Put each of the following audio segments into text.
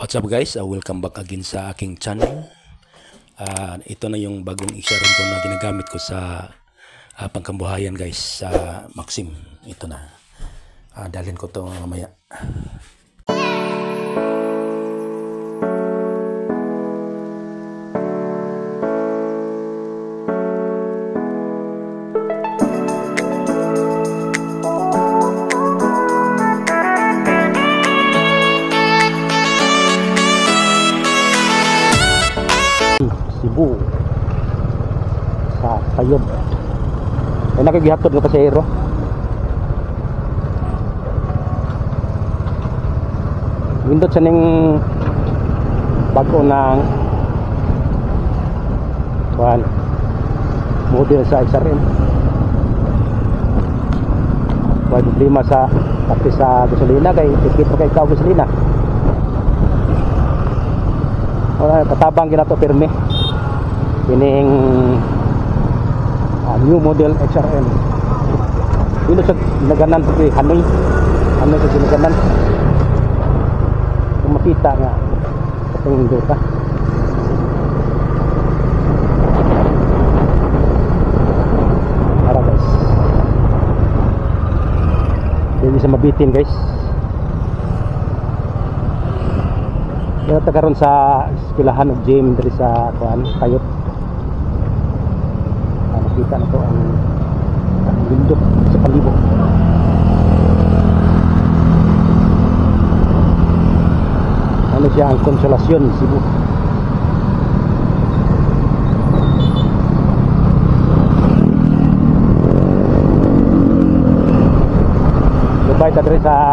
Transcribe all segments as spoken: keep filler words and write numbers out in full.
What's up guys, uh, welcome back again sa aking channel. Uh, ito na yung bagong isa rin ko na ginagamit ko sa uh, pangkambuhayan guys, sa uh, Maxim. Ito na, uh, dalhin ko to mamaya. Cebu sa Sayod ay nakagihatod nga pasahero. Windot sa ning bago ng kuan model sa X R M. May problema sa pati sa gasolina kay tikit pa kay ikaw gasolina. Wala katabang ginato pirmi. Kining uh, new model X R M. Dilo sa naganan sa Hanoi. Hanoi sa naganan. Kung makita nga itong dota. Para guys. Hindi sa mabitin guys. Kaya karon sa eskwelahan of gym dari sa kuan Kayot. Kita na to ang, ang bundok sa palibot. Ano siya ang Konsolasyon Cebu. Lubay ta diri sa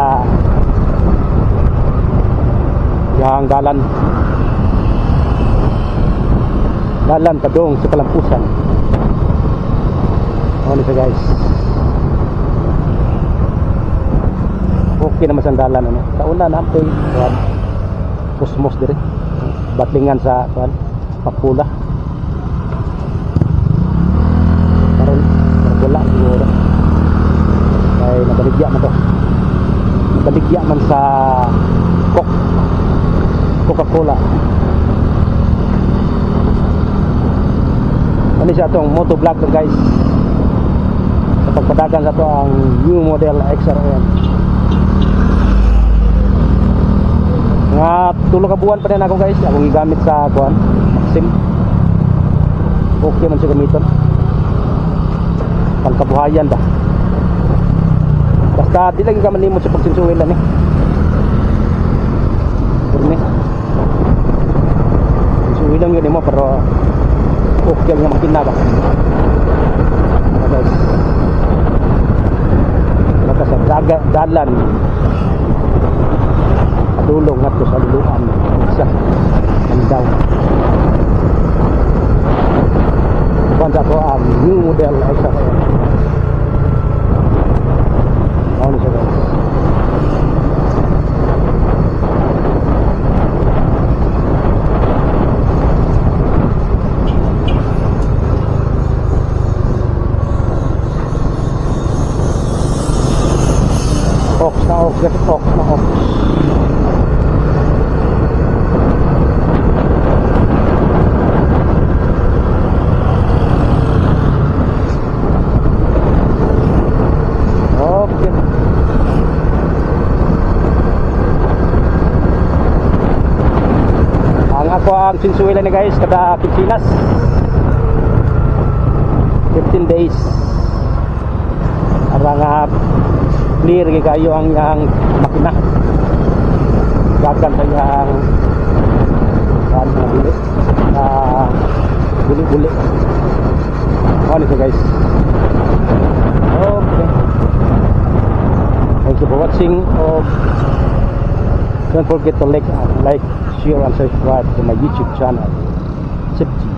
yang dalan dalan padung sa Kalampusan. Ano siya guys, okay naman sa dalan ano. Kauna na ito yung Cosmos dire batlingan sa kuan Papula karon wala siguro ay nabaligya man to, nabaligya man sa Coke Coca-Cola. Ano siya itong motovlog to guys, pagpadagan sa to ang new model X R M nga tulo ka buwan pa rin ako guys, akong gigamit sa kuan Maxim. Okay man siya gamiton pangkabuhayan ba, basta di lagi ka manlimot sa pagsinsuwilan eh kurni sinsuwilan yun mo pero okay nga makina ba guys. Sa daga, dalan padulong nato sa luluan isa mandaw kuan sa to ang new model X R M. Ano siya guys, ox na ox, ox na ox. Okay. Ang ako ang sinsuwilan ni guys kada Pilipinas fifteen days arang clear kayo ang yang makina gagan sa yang kan na bilis na buli-buli. Ano ito guys, okay, thank you for watching. Oh, don't forget to like, like, share and subscribe to my YouTube channel.